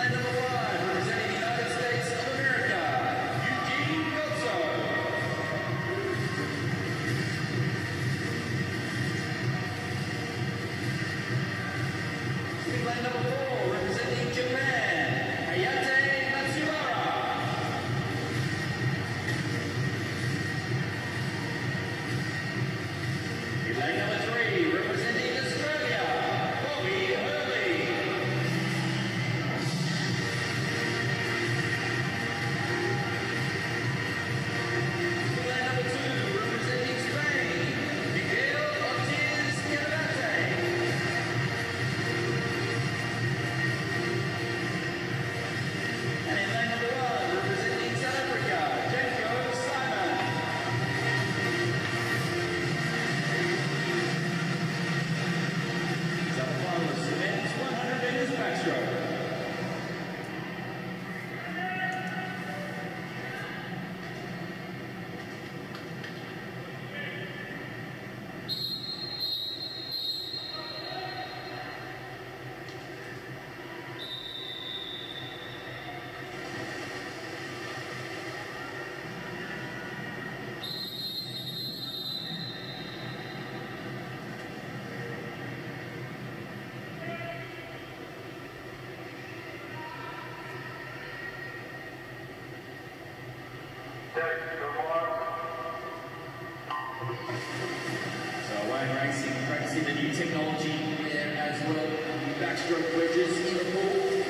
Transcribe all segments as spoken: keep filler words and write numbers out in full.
So Wayne Racing practicing the new technology there as well. Backstroke wedges in the pool.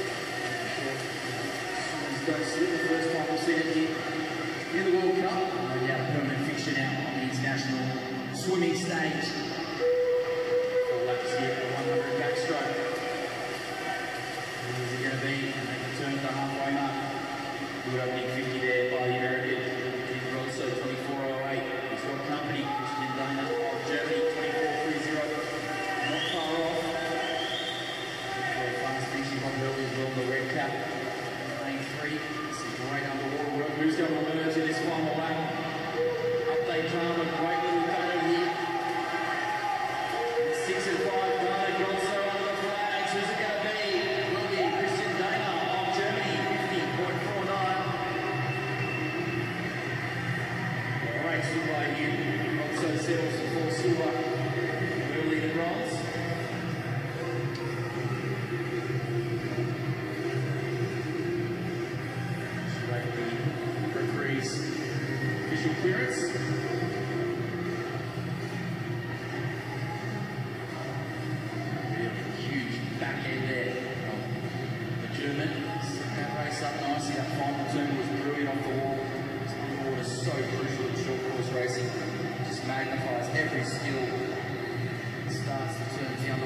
Someone's got to slip the first time we'll see it here in the World Cup. No doubt a permanent fixture now on the international swimming stage. Four laps here for one hundred backstroke. Who is it going to be? And they can turn the halfway mark. Good opening fifty there by the American. So twenty-four oh eight. He's got company. Christian Dana of Germany, twenty-four thirty. Not far off. Fast finishing on early as well, the red cap. Lane three. This is great underwater work. Who's going to emerge in this final lap? Update time, a great little cutter here. Six and five, Dana Grosso under the flags. Who's it going to be? It will be Christian Dana of Germany, fifty point four nine. Great Silva here, also settles for Silva early in the bronze. Straight the referee's visual clearance. Really huge back end there from the German. Set that race up nicely. That final turn was brilliant off the wall. Underwater is so crucial in short course racing. It just magnifies every skill. It starts to turn the